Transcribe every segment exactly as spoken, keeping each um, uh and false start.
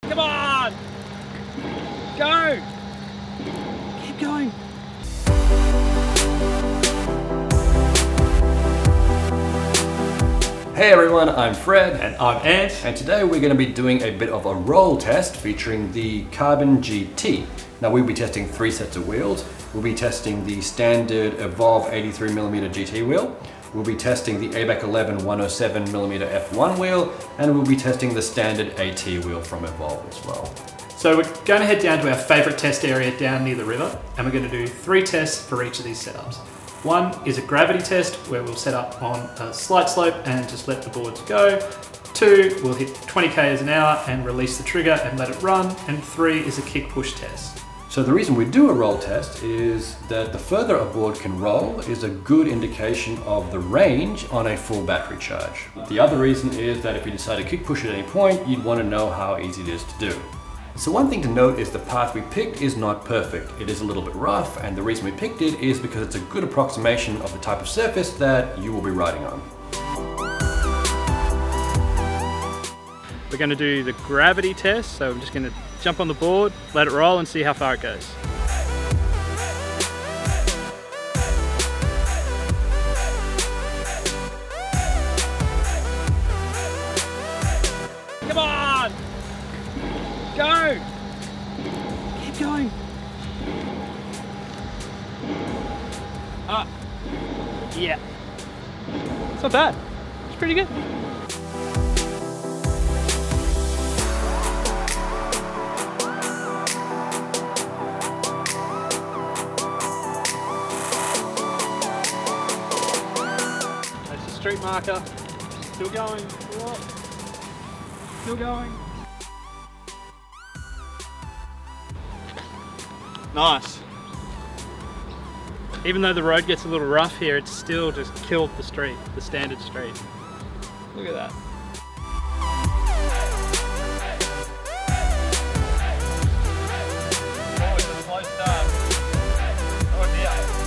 Come on! Go! Keep going! Hey everyone, I'm Fred. And I'm Ant. And today we're going to be doing a bit of a roll test featuring the Carbon G T. Now we'll be testing three sets of wheels. We'll be testing the standard Evolve eighty-three millimeter G T wheel. We'll be testing the A B A C eleven one oh seven millimeter F one wheel. And we'll be testing the standard AT wheel from Evolve as well. So we're going to head down to our favourite test area down near the river, and we're going to do three tests for each of these setups. One is a gravity test where we'll set up on a slight slope and just let the boards go. Two, we'll hit twenty kilometers an hour and release the trigger and let it run. And three is a kick push test. So the reason we do a roll test is that the further a board can roll is a good indication of the range on a full battery charge. The other reason is that if you decide to kick push at any point, you'd want to know how easy it is to do. So one thing to note is the path we picked is not perfect. It is a little bit rough, and the reason we picked it is because it's a good approximation of the type of surface that you will be riding on. We're going to do the gravity test, so I'm just going to jump on the board, let it roll and see how far it goes. Come on! Go! Keep going! Ah, yeah. It's not bad. It's pretty good. That's the street marker. Still going. Still going. Nice. Even though the road gets a little rough here, it's still just killed the street, the standard street. Look at that. Oh, it's a slow start. Oh dear.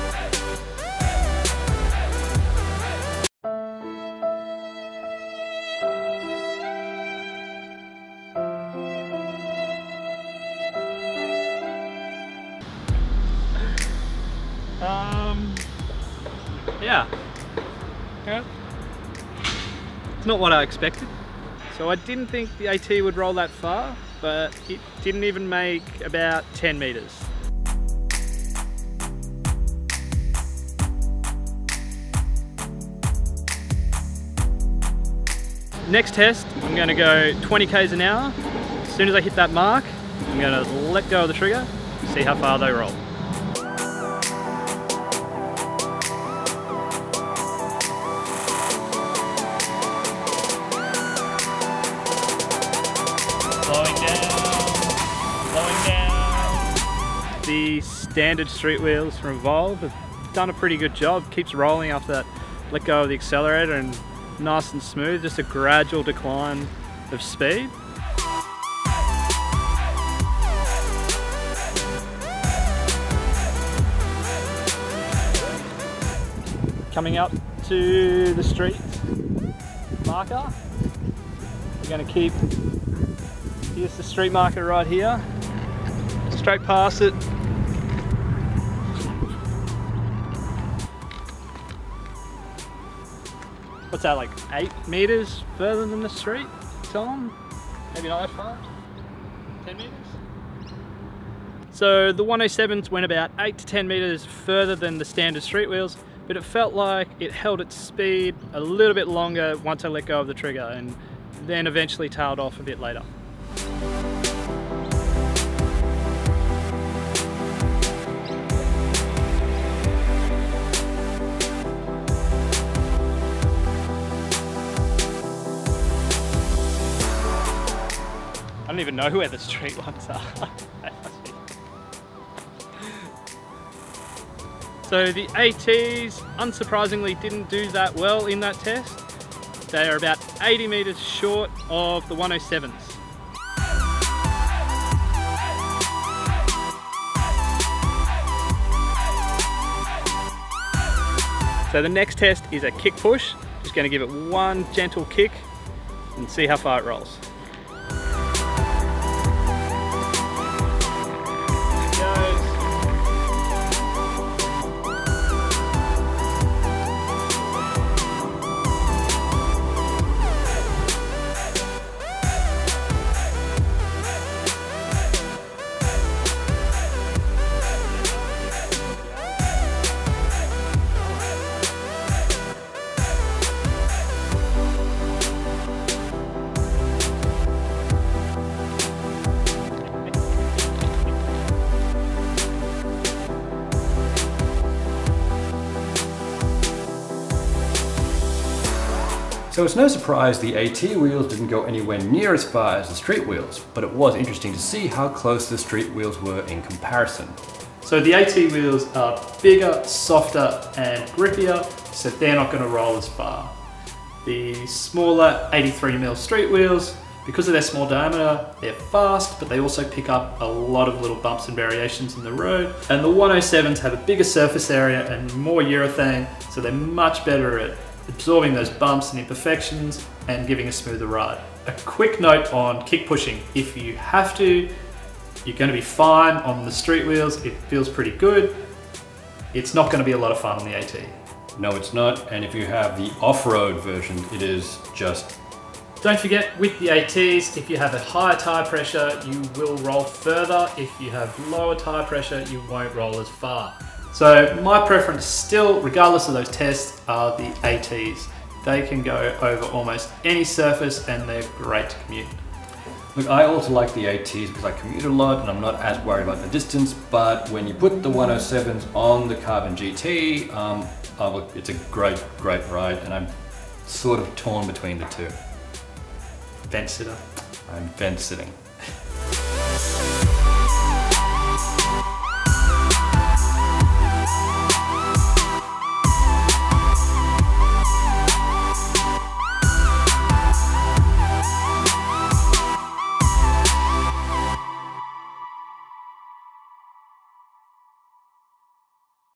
Um, Yeah. Yeah. It's not what I expected. So I didn't think the AT would roll that far, but it didn't even make about ten meters. Next test, I'm going to go twenty kilometers an hour. As soon as I hit that mark, I'm going to let go of the trigger, see how far they roll. Slowing down, slowing down. The standard street wheels from Evolve have done a pretty good job. Keeps rolling after that let go of the accelerator and nice and smooth, just a gradual decline of speed. Coming up to the street marker, we're going to keep, here's the street marker right here, straight past it. What's that, like eight meters further than the street, Tom? Maybe not that far? ten meters? So the one oh sevens went about eight to ten meters further than the standard street wheels, but it felt like it held its speed a little bit longer once I let go of the trigger, and then eventually tailed off a bit later. I don't even know where the street ones are. So the ATs, unsurprisingly, didn't do that well in that test. They are about eighty meters short of the one oh sevens. So the next test is a kick push. Just going to give it one gentle kick and see how far it rolls. So it's no surprise the AT wheels didn't go anywhere near as far as the street wheels, but it was interesting to see how close the street wheels were in comparison. So the AT wheels are bigger, softer and grippier, so they're not going to roll as far. The smaller eighty-three millimeter street wheels, because of their small diameter, they're fast, but they also pick up a lot of little bumps and variations in the road. And the one oh sevens have a bigger surface area and more urethane, so they're much better at absorbing those bumps and imperfections and giving a smoother ride. A quick note on kick pushing. If you have to, you're going to be fine on the street wheels. It feels pretty good. It's not going to be a lot of fun on the AT. No, it's not. And if you have the off-road version, it is just... Don't forget, with the ATs, if you have a higher tire pressure, you will roll further. If you have lower tire pressure, you won't roll as far. So my preference still, regardless of those tests, are the ATs. They can go over almost any surface and they're great to commute. Look, I also like the ATs because I commute a lot and I'm not as worried about the distance, but when you put the one oh sevens on the Carbon G T, um, oh, look, it's a great, great ride, and I'm sort of torn between the two. Fence sitter. I'm fence sitting.